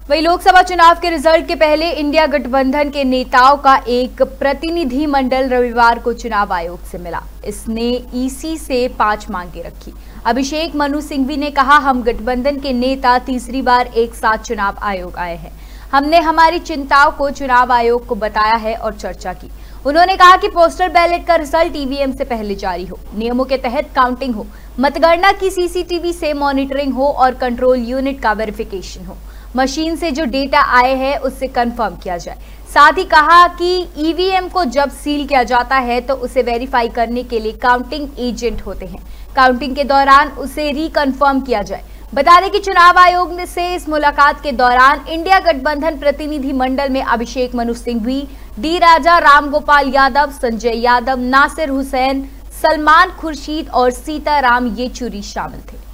वही लोकसभा चुनाव के रिजल्ट के पहले इंडिया गठबंधन के नेताओं का एक प्रतिनिधि मंडल रविवार को चुनाव आयोग से मिला। इसने ईसी से 5 मांगे रखी। अभिषेक मनु सिंघवी ने कहा, हम गठबंधन के नेता तीसरी बार एक साथ चुनाव आयोग आए हैं। हमने हमारी चिंताओं को चुनाव आयोग को बताया है और चर्चा की। उन्होंने कहा कि पोस्टल बैलेट का रिजल्ट ईवीएम से पहले जारी हो, नियमों के तहत काउंटिंग हो, मतगणना की सीसीटीवी से मॉनिटरिंग हो और कंट्रोल यूनिट का वेरिफिकेशन हो। मशीन से जो डेटा आए हैं उससे कंफर्म किया जाए। साथ ही कहा कि ईवीएम को जब सील किया जाता है तो उसे वेरीफाई करने के लिए काउंटिंग एजेंट होते हैं। काउंटिंग के दौरान उसे रिकन्फर्म किया जाए। बता दें कि चुनाव आयोग से इस मुलाकात के दौरान इंडिया गठबंधन प्रतिनिधि मंडल में अभिषेक मनु सिंघवी, डी राजा, राम गोपाल यादव, संजय यादव, नासिर हुसैन, सलमान खुर्शीद और सीताराम येचुरी शामिल थे।